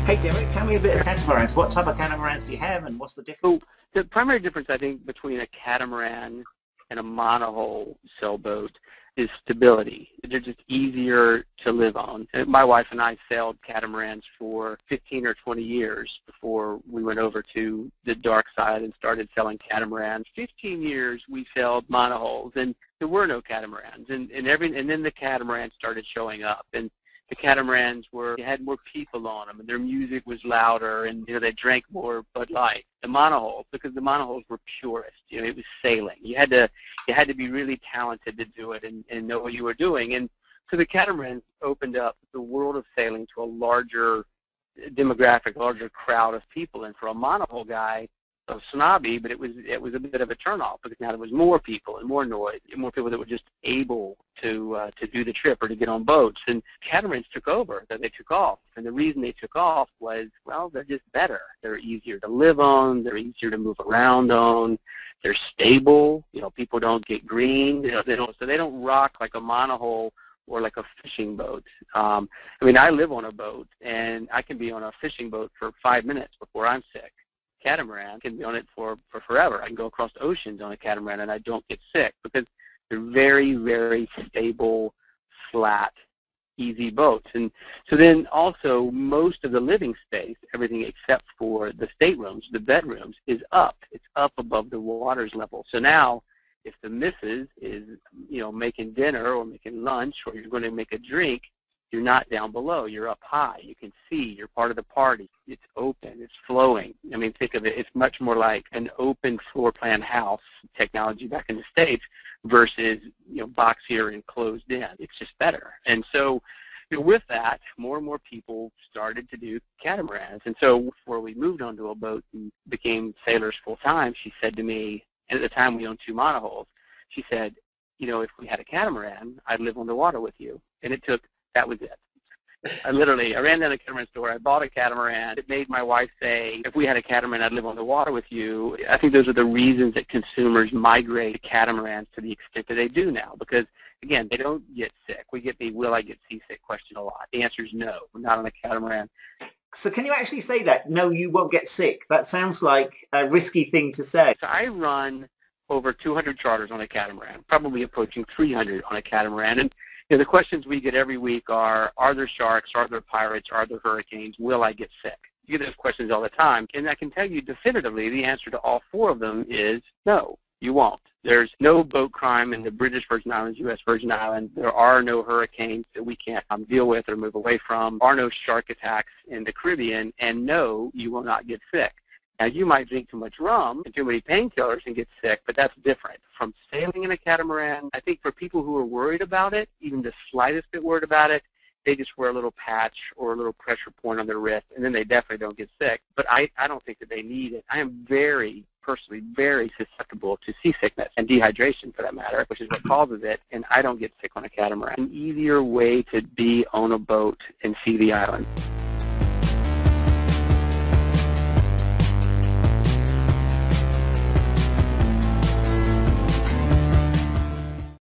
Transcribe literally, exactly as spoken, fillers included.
Hey Derek, tell me a bit about catamarans. What type of catamarans do you have, and what's the difference? So the primary difference, I think, between a catamaran and a monohull sailboat is stability. They're just easier to live on. And my wife and I sailed catamarans for fifteen or twenty years before we went over to the dark side and started selling catamarans. fifteen years we sailed monohulls, and there were no catamarans. And, and, every, and then the catamarans started showing up. And the catamarans were, they had more people on them, and their music was louder, and you know they drank more Bud Light. The monohulls, because the monohulls were purist, you know, it was sailing. You had to, you had to be really talented to do it and, and know what you were doing. And so the catamarans opened up the world of sailing to a larger demographic, larger crowd of people. And for a monohull guy, so snobby, but it was it was a bit of a turnoff because now there was more people and more noise, and more people that were just able to uh, to do the trip or to get on boats. And catamarans took over, that they took off. And the reason they took off was, well, they're just better. They're easier to live on. They're easier to move around on. They're stable. You know, people don't get green. You know, they don't, so they don't rock like a monohull or like a fishing boat. Um, I mean, I live on a boat, and I can be on a fishing boat for five minutes before I'm sick. Catamaran can be on it for, for forever. I can go across oceans on a catamaran and I don't get sick because they're very, very stable, flat, easy boats. And so then also most of the living space, everything except for the staterooms, the bedrooms, is up. It's up above the water's level. So now if the missus is, you know, making dinner or making lunch or you're going to make a drink, you're not down below. You're up high. You can see. You're part of the party. It's open. It's flowing. I mean, think of it. It's much more like an open floor plan house technology back in the States versus, you know, boxier and closed in. It's just better. And so, you know, with that, more and more people started to do catamarans. And so before we moved onto a boat and became sailors full time, she said to me, and at the time we owned two monohulls, she said, you know, if we had a catamaran, I'd live on the water with you. And it took That was it. I literally, I ran down to the catamaran store. I bought a catamaran. It made my wife say, if we had a catamaran, I'd live on the water with you. I think those are the reasons that consumers migrate to catamarans to the extent that they do now. Because, again, they don't get sick. We get the will I get seasick question a lot. The answer is no. We're not on a catamaran. So can you actually say that? No, you won't get sick. That sounds like a risky thing to say. So I run over two hundred charters on a catamaran, probably approaching three hundred on a catamaran. And you know, the questions we get every week are, are there sharks, are there pirates, are there hurricanes, will I get sick? You get those questions all the time, and I can tell you definitively the answer to all four of them is no, you won't. There's no boat crime in the British Virgin Islands, U S Virgin Islands. There are no hurricanes that we can't um, deal with or move away from. There are no shark attacks in the Caribbean, and no, you will not get sick. Now, you might drink too much rum and too many painkillers and get sick, but that's different. From sailing in a catamaran, I think for people who are worried about it, even the slightest bit worried about it, they just wear a little patch or a little pressure point on their wrist, and then they definitely don't get sick. But I, I don't think that they need it. I am very, personally, very susceptible to seasickness and dehydration, for that matter, which is what causes it, and I don't get sick on a catamaran. An easier way to be on a boat and see the island.